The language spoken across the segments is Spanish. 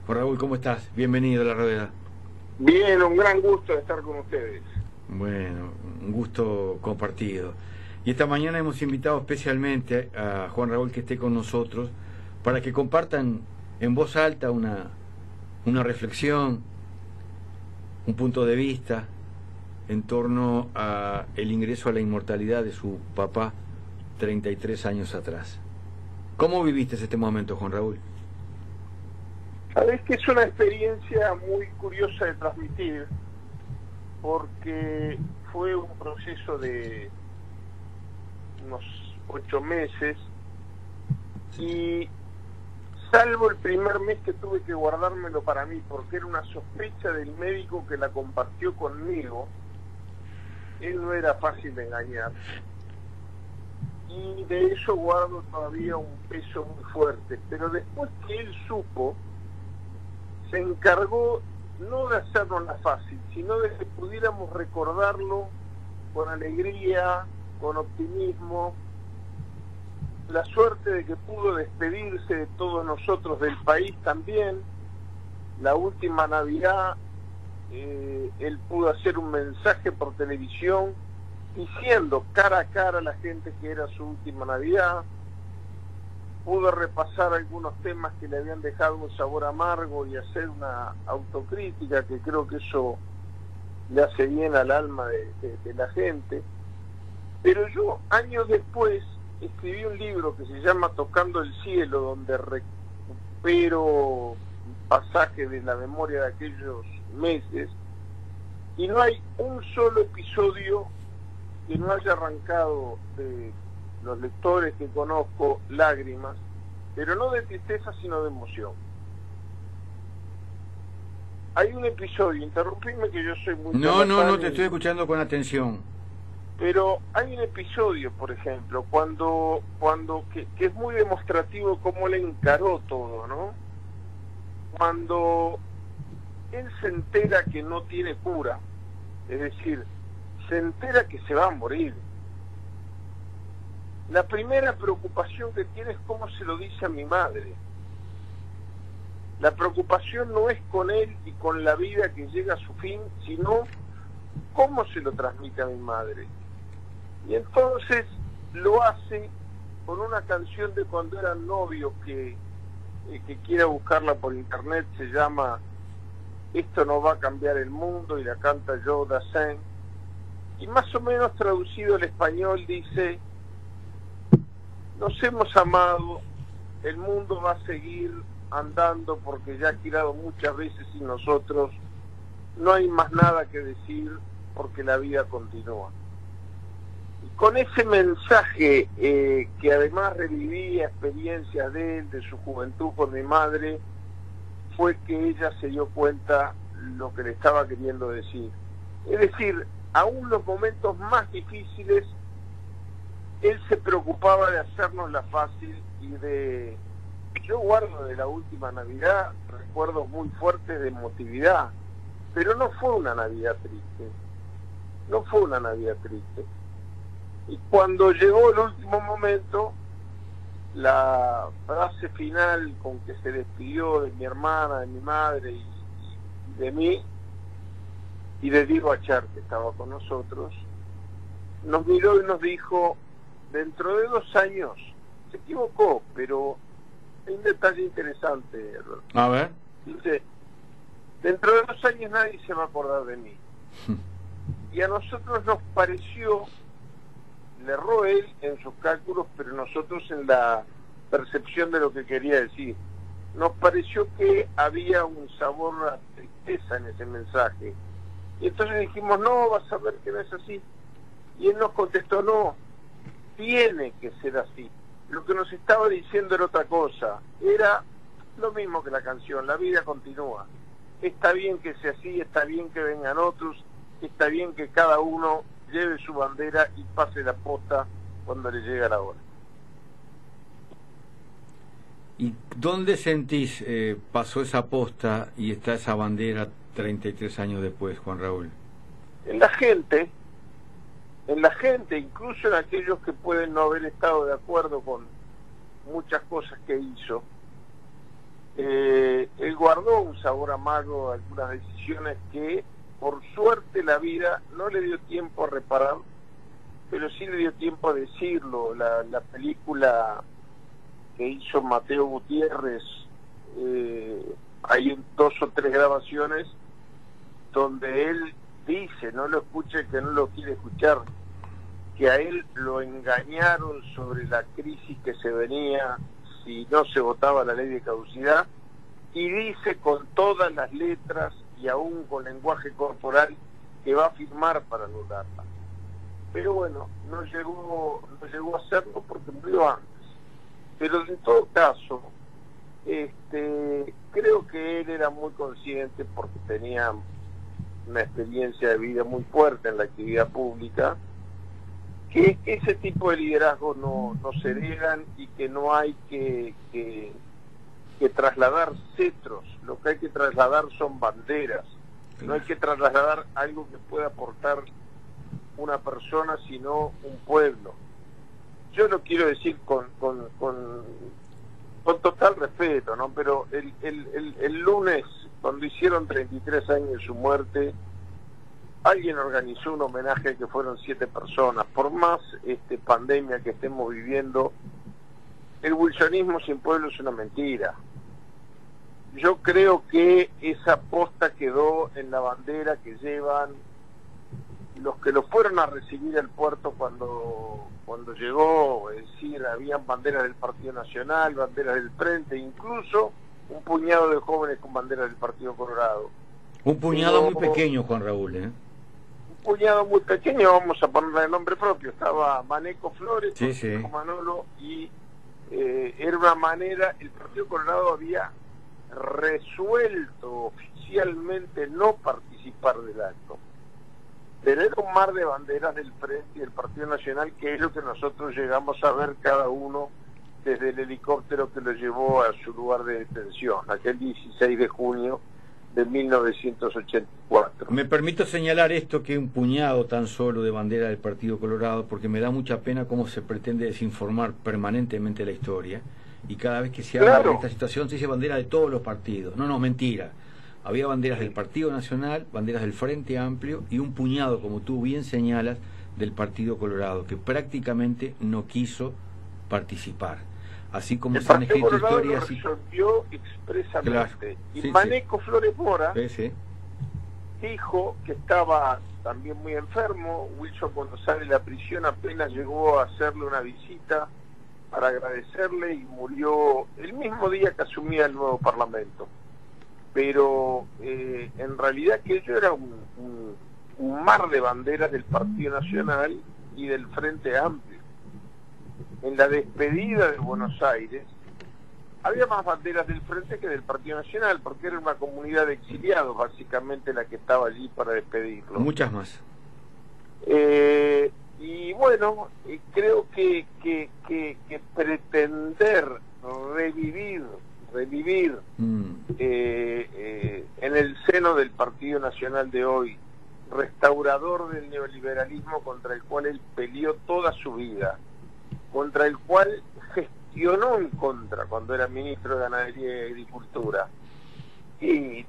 Juan Raúl, ¿cómo estás? Bienvenido a La Rueda. Bien, un gran gusto de estar con ustedes. Bueno, un gusto compartido. Y esta mañana hemos invitado especialmente a Juan Raúl que esté con nosotros para que compartan en voz alta una reflexión, un punto de vista en torno a el ingreso a la inmortalidad de su papá 33 años atrás. ¿Cómo viviste este momento, Juan Raúl? Sabes que es una experiencia muy curiosa de transmitir, porque fue un proceso de unos 8 meses y salvo el primer mes que tuve que guardármelo para mí porque era una sospecha del médico que la compartió conmigo, él no era fácil de engañar y de eso guardo todavía un peso muy fuerte, pero después que él supo, se encargó no de hacernos la fácil, sino de que pudiéramos recordarlo con alegría, con optimismo, la suerte de que pudo despedirse de todos nosotros, del país también. La última Navidad, él pudo hacer un mensaje por televisión diciendo cara a cara a la gente que era su última Navidad. Pudo repasar algunos temas que le habían dejado un sabor amargo y hacer una autocrítica, que creo que eso le hace bien al alma de la gente. Pero yo, años después, escribí un libro que se llama Tocando el Cielo, donde recupero pasajes de la memoria de aquellos meses, y no hay un solo episodio que no haya arrancado de los lectores que conozco lágrimas, pero no de tristeza sino de emoción. Hay un episodio, interrumpime que yo soy muy... No, te estoy escuchando con atención. Pero hay un episodio, por ejemplo, que es muy demostrativo cómo le encaró todo, ¿no? Cuando él se entera que no tiene cura, es decir, se entera que se va a morir. La primera preocupación que tiene es cómo se lo dice a mi madre. La preocupación no es con él y con la vida que llega a su fin, sino cómo se lo transmite a mi madre. Y entonces lo hace con una canción de cuando eran novios que quiera buscarla por internet, se llama Esto no va a cambiar el mundo, y la canta Joe Dassin, y más o menos traducido al español dice: nos hemos amado, el mundo va a seguir andando porque ya ha girado muchas veces sin nosotros, no hay más nada que decir porque la vida continúa. Y con ese mensaje, que además revivía experiencias de él, de su juventud con mi madre, fue que ella se dio cuenta lo que le estaba queriendo decir. Es decir, aún los momentos más difíciles, él se preocupaba de hacernos la fácil y de... Yo guardo de la última Navidad recuerdos muy fuertes de emotividad, pero no fue una Navidad triste, no fue una Navidad triste. Y cuando llegó el último momento, la frase final con que se despidió de mi hermana, de mi madre y de mí, y de Diego Achar, que estaba con nosotros, nos miró y nos dijo: dentro de 2 años, se equivocó, pero hay un detalle interesante, Alberto. A ver. Dice: dentro de 2 años nadie se va a acordar de mí. Y a nosotros nos pareció, le erró él en sus cálculos, pero nosotros en la percepción de lo que quería decir. Nos pareció que había un sabor a tristeza en ese mensaje. Y entonces dijimos: no, vas a ver que no es así. Y él nos contestó: no, tiene que ser así. Lo que nos estaba diciendo era otra cosa, era lo mismo que la canción: la vida continúa. Está bien que sea así, está bien que vengan otros, está bien que cada uno lleve su bandera y pase la posta cuando le llegue la hora. ¿Y dónde sentís pasó esa posta y está esa bandera 33 años después, Juan Raúl? En la gente, incluso en aquellos que pueden no haber estado de acuerdo con muchas cosas que hizo, él guarda guardó un sabor amargo a algunas decisiones que, por suerte, la vida no le dio tiempo a reparar, pero sí le dio tiempo a decirlo. La película que hizo Mateo Gutiérrez, hay 2 o 3 grabaciones donde él dice, no lo escuche que no lo quiere escuchar, que a él lo engañaron sobre la crisis que se venía si no se votaba la ley de caducidad, y dice con todas las letras y aún con lenguaje corporal que va a firmar para anularla. Pero bueno, no llegó a hacerlo porque murió antes. Pero en todo caso, creo que él era muy consciente, porque tenía una experiencia de vida muy fuerte en la actividad pública, que ese tipo de liderazgo no se heredan, y que no hay que trasladar cetros. Lo que hay que trasladar son banderas. No hay que trasladar algo que pueda aportar una persona, sino un pueblo. Yo lo quiero decir con total respeto, ¿no? Pero el lunes, cuando hicieron 33 años de su muerte, alguien organizó un homenaje que fueron 7 personas. Por más pandemia que estemos viviendo, el wilsonismo sin pueblo es una mentira. Yo creo que esa posta quedó en la bandera que llevan los que lo fueron a recibir al puerto cuando llegó. Es decir, habían banderas del Partido Nacional, banderas del Frente, incluso un puñado de jóvenes con banderas del Partido Colorado. Un puñado muy pequeño, Juan Raúl, ¿eh? Un puñado muy pequeño, vamos a ponerle el nombre propio. Estaba Maneco Flores, sí. Manolo, y era una manera. El Partido Colorado había resuelto oficialmente no participar del acto. Tener un mar de banderas del Frente y del Partido Nacional, que es lo que nosotros llegamos a ver cada uno desde el helicóptero que lo llevó a su lugar de detención, aquel 16 de junio de 1984. Me permito señalar esto, que un puñado tan solo de bandera del Partido Colorado, porque me da mucha pena cómo se pretende desinformar permanentemente la historia, y cada vez que se habla de esta situación se dice bandera de todos los partidos. No, mentira. Había banderas del Partido Nacional, banderas del Frente Amplio y un puñado, como tú bien señalas, del Partido Colorado, que prácticamente no quiso participar. Así como se han escrito historias. El Partido Colorado lo resolvió expresamente. Claro. Y Maneco Flores Mora sí. dijo que estaba también muy enfermo. Wilson, cuando sale de la prisión, apenas llegó a hacerle una visita para agradecerle, y murió el mismo día que asumía el nuevo Parlamento. Pero en realidad aquello era un mar de banderas del Partido Nacional y del Frente Amplio. En la despedida de Buenos Aires había más banderas del Frente que del Partido Nacional, porque era una comunidad de exiliados básicamente la que estaba allí para despedirlo. Muchas más. Y bueno, creo que pretender revivir en el seno del Partido Nacional de hoy, restaurador del neoliberalismo contra el cual él peleó toda su vida, contra el cual gestionó en contra cuando era ministro de Ganadería y Agricultura, y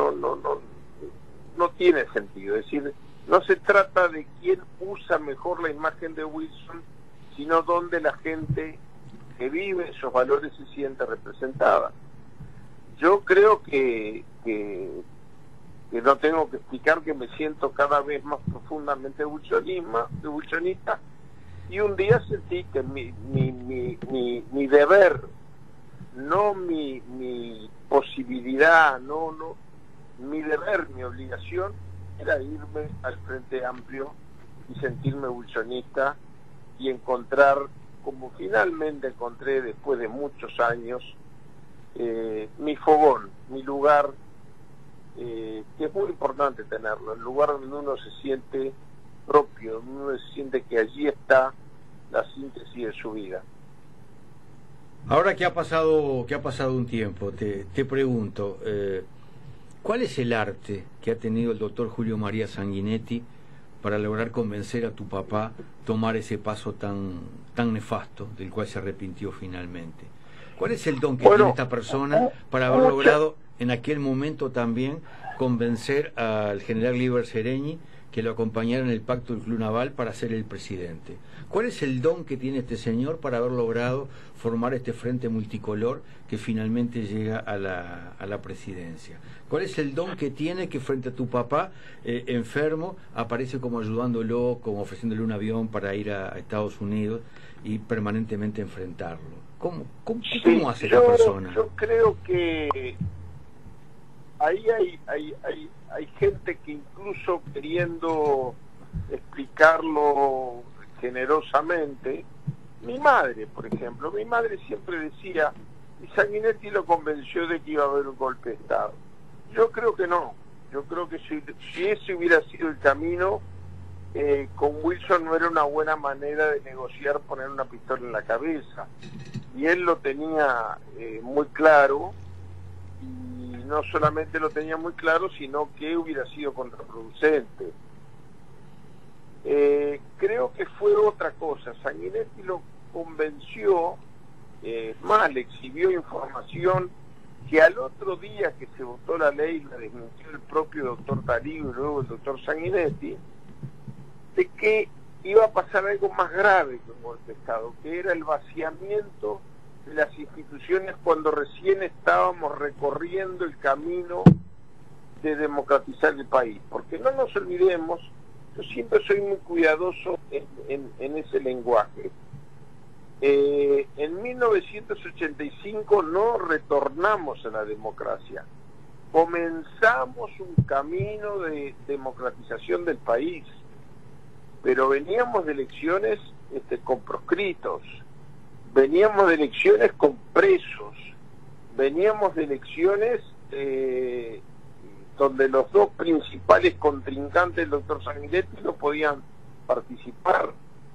no tiene sentido. Es decir, no se trata de quién usa mejor la imagen de Wilson, sino donde la gente que vive esos valores se siente representada. Yo creo que no tengo que explicar que me siento cada vez más profundamente wilsonista, y un día sentí que mi deber, no mi posibilidad, mi deber, mi obligación, era irme al Frente Amplio y sentirme wilsonista y encontrar, como finalmente encontré después de muchos años, mi fogón, mi lugar, que es muy importante tenerlo, el lugar donde uno se siente propio, donde uno se siente que allí está la síntesis de su vida. Ahora que ha pasado un tiempo, te pregunto, ¿cuál es el arte que ha tenido el doctor Julio María Sanguinetti para lograr convencer a tu papá tomar ese paso tan nefasto del cual se arrepintió finalmente? ¿Cuál es el don que tiene esta persona para haber logrado en aquel momento también convencer al general Liber Seregni que lo acompañara en el pacto del Club Naval para ser el presidente. ¿Cuál es el don que tiene este señor para haber logrado formar este frente multicolor que finalmente llega a la presidencia? ¿Cuál es el don que tiene que frente a tu papá enfermo aparece como ayudándolo, como ofreciéndole un avión para ir a Estados Unidos y permanentemente enfrentarlo? ¿Cómo hace esta persona? Yo creo que ahí hay gente que incluso queriendo explicarlo generosamente, mi madre, por ejemplo, mi madre siempre decía, y Sanguinetti lo convenció de que iba a haber un golpe de Estado. Yo creo que no, yo creo que si ese hubiera sido el camino, con Wilson no era una buena manera de negociar poner una pistola en la cabeza, y él lo tenía muy claro, y no solamente lo tenía muy claro, sino que hubiera sido contraproducente. Creo que fue otra cosa. Sanguinetti lo convenció, más le exhibió información que al otro día que se votó la ley, la desmintió el propio doctor Darío y luego el doctor Sanguinetti, de que iba a pasar algo más grave que un golpe de Estado, que era el vaciamiento de las instituciones cuando recién estábamos recorriendo el camino de democratizar el país. Porque no nos olvidemos, yo siempre soy muy cuidadoso en ese lenguaje. En 1985 no retornamos a la democracia, comenzamos un camino de democratización del país, pero veníamos de elecciones con proscritos, veníamos de elecciones con presos, veníamos de elecciones donde los dos principales contrincantes del doctor Sanguinetti no podían participar.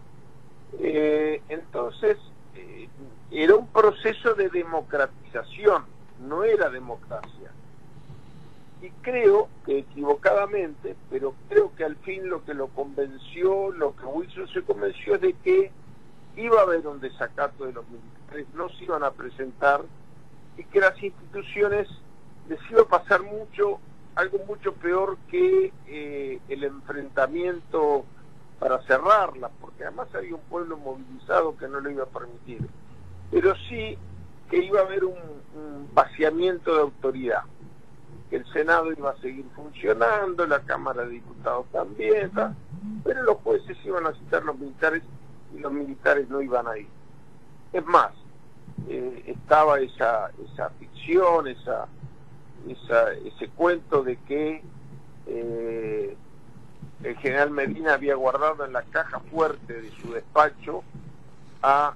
Entonces, era un proceso de democratización, no era democracia. Y creo que equivocadamente, pero creo que al fin lo que lo convenció, lo que Wilson se convenció es de que iba a haber un desacato de los militares, no se iban a presentar, y que las instituciones les iba a pasar algo mucho peor que el enfrentamiento para cerrarlas, porque además había un pueblo movilizado que no lo iba a permitir, pero sí que iba a haber un vaciamiento de autoridad, que el Senado iba a seguir funcionando, la Cámara de Diputados también, pero los jueces iban a citar los militares y los militares no iban a ir. Es más, estaba esa ficción, ese cuento de que el general Medina había guardado en la caja fuerte de su despacho a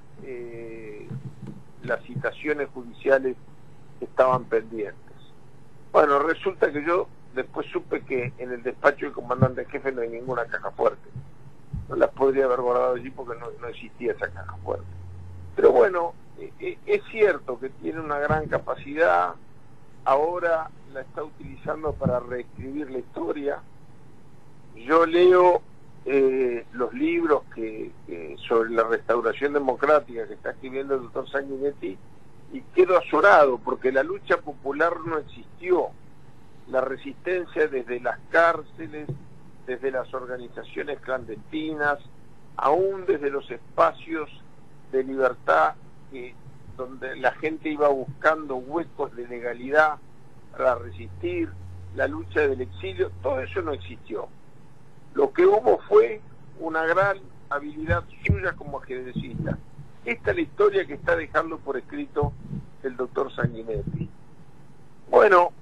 las citaciones judiciales que estaban pendientes. Bueno, resulta que yo después supe que en el despacho del comandante jefe no hay ninguna caja fuerte. No las podría haber guardado allí porque no existía esa caja fuerte. Pero bueno, es cierto que tiene una gran capacidad, ahora la está utilizando para reescribir la historia. Yo leo los libros sobre la restauración democrática que está escribiendo el doctor Sanguinetti y quedo azorado porque la lucha popular no existió. La resistencia desde las cárceles, desde las organizaciones clandestinas, aún desde los espacios de libertad donde la gente iba buscando huecos de legalidad para resistir, la lucha del exilio, todo eso no existió. Lo que hubo fue una gran habilidad suya como ajedrecista. Esta es la historia que está dejando por escrito el doctor Sanguinetti. Bueno,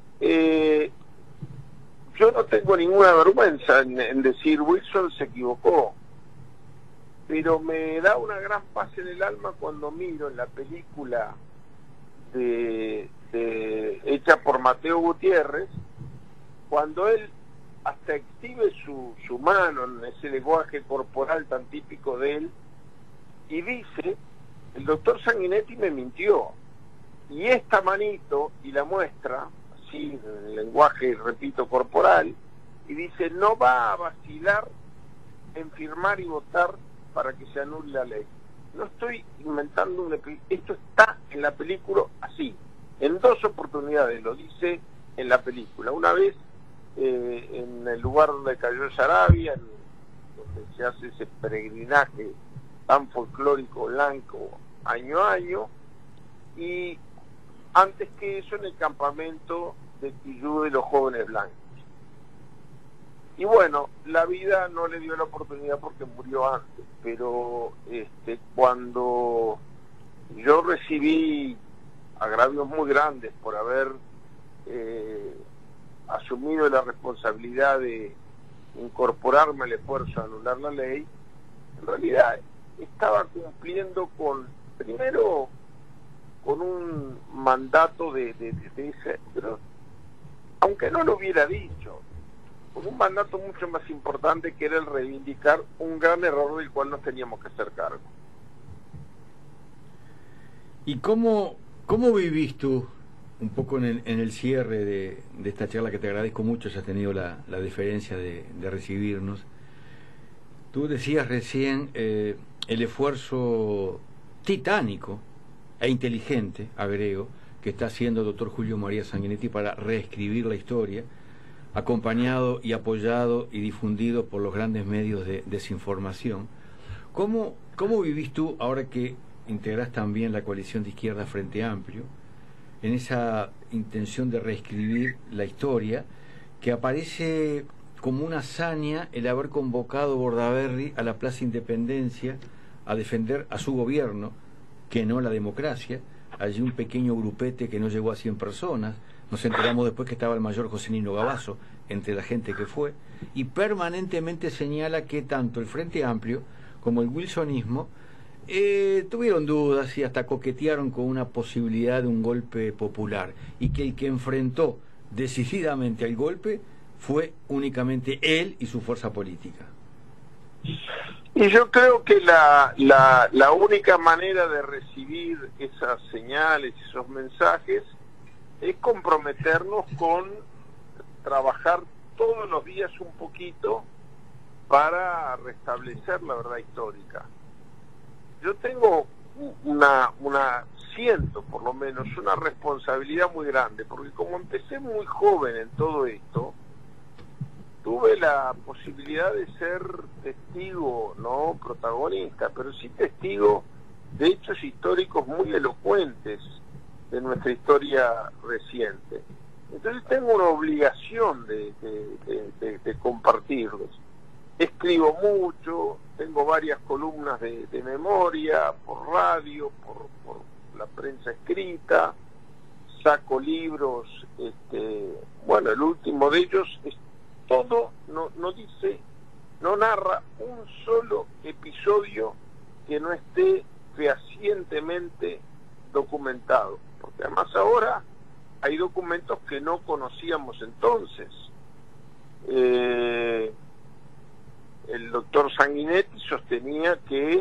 yo no tengo ninguna vergüenza en decir Wilson se equivocó, pero me da una gran paz en el alma cuando miro en la película hecha por Mateo Gutiérrez, cuando él hasta exhibe su mano en ese lenguaje corporal tan típico de él y dice, el doctor Sanguinetti me mintió, y esta manito, y la muestra así en el lenguaje, repito, corporal, y dice, no va a vacilar en firmar y votar para que se anule la ley. No estoy inventando esto está en la película así, en 2 oportunidades lo dice en la película. Una vez en el lugar donde cayó Sarabia, donde se hace ese peregrinaje tan folclórico blanco año a año, y antes que eso en el campamento de Quillú de los jóvenes blancos. Y bueno, la vida no le dio la oportunidad porque murió antes, pero cuando yo recibí agravios muy grandes por haber asumido la responsabilidad de incorporarme al esfuerzo a anular la ley, en realidad estaba cumpliendo primero con un mandato de ese, pero aunque no lo hubiera dicho, con un mandato mucho más importante, que era el reivindicar un gran error del cual nos teníamos que hacer cargo. ¿Y cómo vivís tú, un poco en el cierre de esta charla, que te agradezco mucho, si has tenido la deferencia de recibirnos? Tú decías recién el esfuerzo titánico e inteligente, agrego, que está haciendo el doctor Julio María Sanguinetti para reescribir la historia, acompañado y apoyado y difundido por los grandes medios de desinformación. ¿Cómo vivís tú, ahora que integrás también la coalición de izquierda Frente Amplio, en esa intención de reescribir la historia, que aparece como una hazaña el haber convocado Bordaberry a la Plaza Independencia a defender a su gobierno, que no la democracia? Allí un pequeño grupete que no llegó a 100 personas, nos enteramos después que estaba el mayor José Nino Gavazo entre la gente que fue, y permanentemente señala que tanto el Frente Amplio como el wilsonismo tuvieron dudas y hasta coquetearon con una posibilidad de un golpe popular, y que el que enfrentó decididamente al golpe fue únicamente él y su fuerza política. Y yo creo que la única manera de recibir esas señales, esos mensajes, es comprometernos con trabajar todos los días un poquito para restablecer la verdad histórica. Yo tengo siento por lo menos una responsabilidad muy grande, porque como empecé muy joven en todo esto, tuve la posibilidad de ser testigo, no protagonista, pero sí testigo de hechos históricos muy elocuentes de nuestra historia reciente. Entonces tengo una obligación de compartirlos. Escribo mucho, tengo varias columnas de memoria, por radio, por la prensa escrita, saco libros, bueno, el último de ellos es todo, no narra un solo episodio que no esté fehacientemente documentado, porque además ahora hay documentos que no conocíamos entonces. El doctor Sanguinetti sostenía que,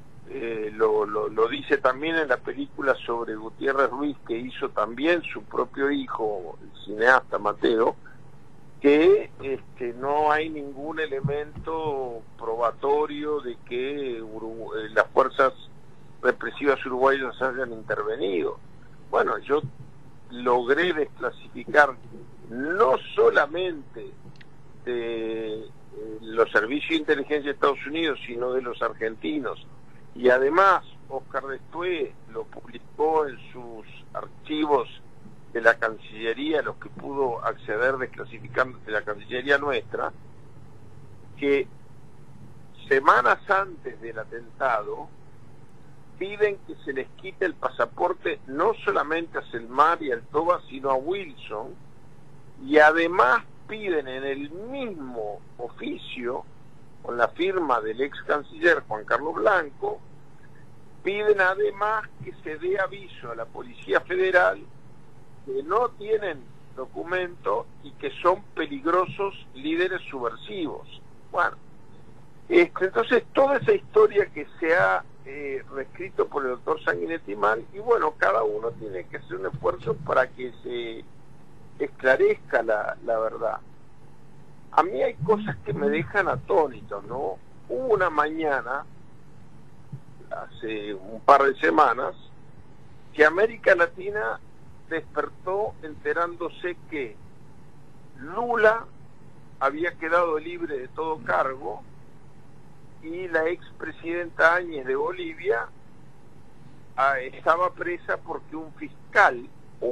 lo dice también en la película sobre Gutiérrez Ruiz, que hizo también su propio hijo, el cineasta Mateo, que no hay ningún elemento probatorio de que las fuerzas represivas uruguayas hayan intervenido. Bueno, yo logré desclasificar no solamente de los servicios de inteligencia de Estados Unidos, sino de los argentinos, y además Oscar Destué lo publicó en sus archivos de la Cancillería, los que pudo acceder desclasificando de la Cancillería nuestra, que semanas antes del atentado piden que se les quite el pasaporte no solamente a Selmar y al Toba, sino a Wilson, y además piden en el mismo oficio, con la firma del ex canciller Juan Carlos Blanco, piden además que se dé aviso a la Policía Federal que no tienen documento y que son peligrosos líderes subversivos. Bueno, entonces toda esa historia que se ha reescrito por el doctor Sanguinetti mal, y bueno, cada uno tiene que hacer un esfuerzo para que se esclarezca la verdad. A mí hay cosas que me dejan atónito, ¿no? Hubo una mañana, hace un par de semanas, que América Latina despertó enterándose que Lula había quedado libre de todo cargo y la expresidenta Áñez de Bolivia estaba presa porque un fiscal,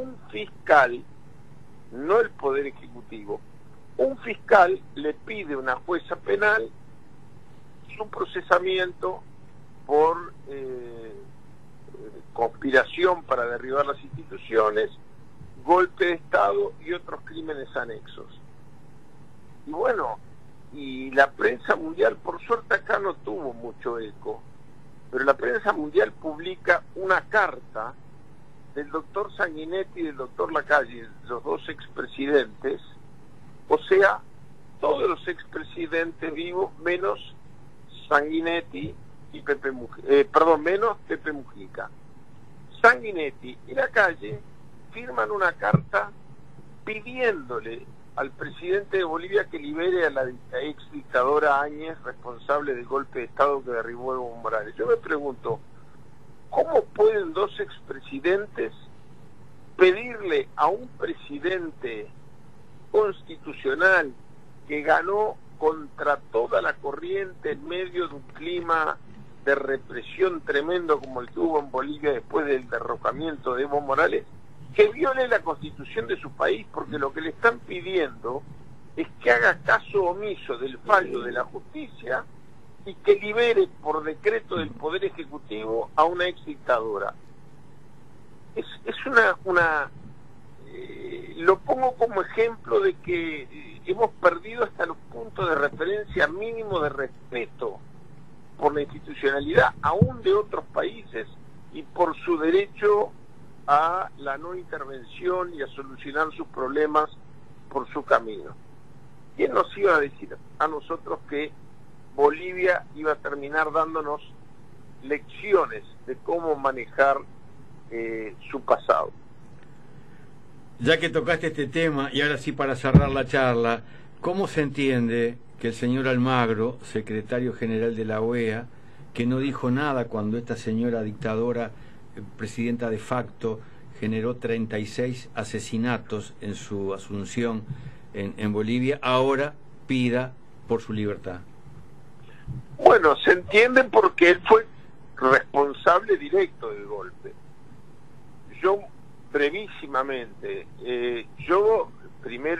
no el Poder Ejecutivo, un fiscal le pide a una jueza penal su procesamiento por conspiración para derribar las instituciones, golpe de Estado y otros crímenes anexos. Y bueno, y la prensa mundial, por suerte acá no tuvo mucho eco, pero la prensa mundial publica una carta del doctor Sanguinetti y del doctor Lacalle, los dos expresidentes, o sea, todos los expresidentes vivos menos Sanguinetti y menos Pepe Mujica. Sanguinetti y Lacalle firman una carta pidiéndole al presidente de Bolivia que libere a la ex dictadora Áñez, responsable del golpe de Estado que derribó Evo Morales. Yo me pregunto, ¿cómo pueden dos expresidentes pedirle a un presidente constitucional que ganó contra toda la corriente en medio de un clima de represión tremendo como el que hubo en Bolivia después del derrocamiento de Evo Morales, que viole la constitución de su país? Porque lo que le están pidiendo es que haga caso omiso del fallo de la justicia y que libere por decreto del Poder Ejecutivo a una ex dictadora. Es lo pongo como ejemplo de que hemos perdido hasta los puntos de referencia mínimo de respeto por la institucionalidad aún de otros países y por su derecho a la no intervención y a solucionar sus problemas por su camino. ¿Quién nos iba a decir a nosotros que Bolivia iba a terminar dándonos lecciones de cómo manejar su pasado? Ya que tocaste este tema, y ahora sí para cerrar la charla, ¿cómo se entiende que el señor Almagro, secretario general de la OEA, que no dijo nada cuando esta señora dictadora, presidenta de facto, generó 36 asesinatos en su asunción en Bolivia, ahora pida por su libertad? Bueno, se entiende porque él fue responsable directo del golpe. Yo, brevísimamente, yo primero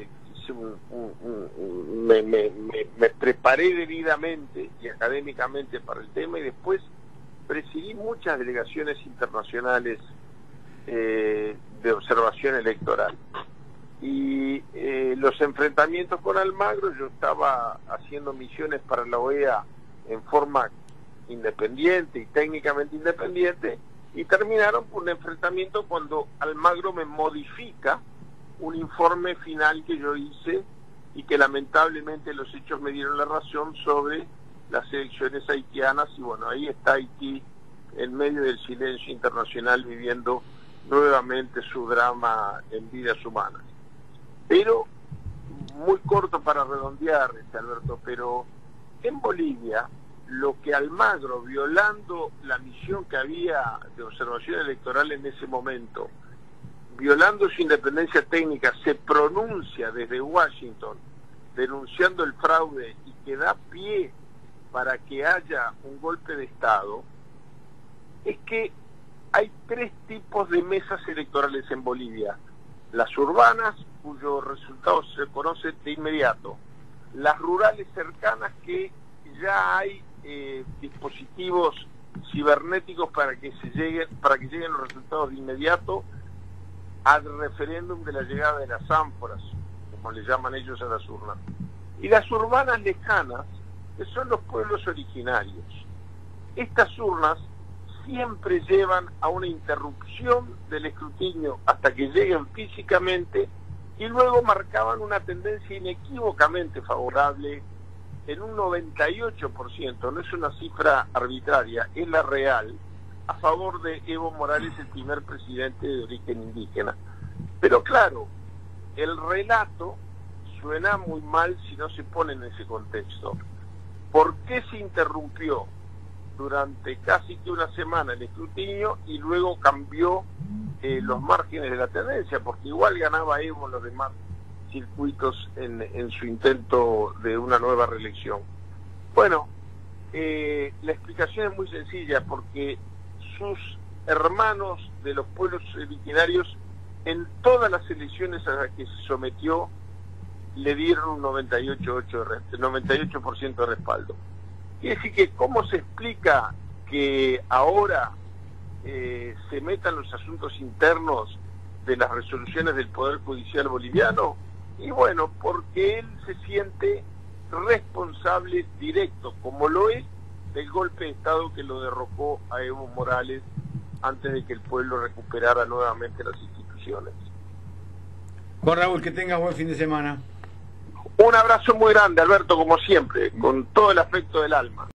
me preparé debidamente y académicamente para el tema, y después presidí muchas delegaciones internacionales de observación electoral. Y los enfrentamientos con Almagro, yo estaba haciendo misiones para la OEA en forma independiente y técnicamente independiente, y terminaron por un enfrentamiento cuando Almagro me modifica un informe final que yo hice y que lamentablemente los hechos me dieron la razón sobre las elecciones haitianas, y bueno, ahí está Haití en medio del silencio internacional viviendo nuevamente su drama en vidas humanas. Pero, muy corto para redondear, Alberto, pero en Bolivia, lo que Almagro, violando la misión que había de observación electoral en ese momento, violando su independencia técnica, se pronuncia desde Washington denunciando el fraude y que da pie para que haya un golpe de Estado, es que hay tres tipos de mesas electorales en Bolivia: las urbanas, cuyos resultados se conocen de inmediato; las rurales cercanas, que ya hay dispositivos cibernéticos para que lleguen los resultados de inmediato al referéndum de la llegada de las ánforas, como le llaman ellos a las urnas; y las urbanas lejanas, que son los pueblos originarios. Estas urnas siempre llevan a una interrupción del escrutinio hasta que lleguen físicamente, y luego marcaban una tendencia inequívocamente favorable en un 98%, no es una cifra arbitraria, es la real, a favor de Evo Morales, el primer presidente de origen indígena. Pero claro, el relato suena muy mal si no se pone en ese contexto. ¿Por qué se interrumpió durante casi que una semana el escrutinio y luego cambió los márgenes de la tendencia, porque igual ganaba Evo en los demás circuitos en su intento de una nueva reelección. Bueno, la explicación es muy sencilla, porque sus hermanos de los pueblos originarios en todas las elecciones a las que se sometió le dieron un 98% de respaldo. Quiere decir que ¿cómo se explica que ahora se metan los asuntos internos de las resoluciones del Poder Judicial boliviano? Y bueno, porque él se siente responsable directo, como lo es, del golpe de Estado que lo derrocó a Evo Morales antes de que el pueblo recuperara nuevamente las instituciones. Juan Raúl, que tengas buen fin de semana. Un abrazo muy grande, Alberto, como siempre, con todo el afecto del alma.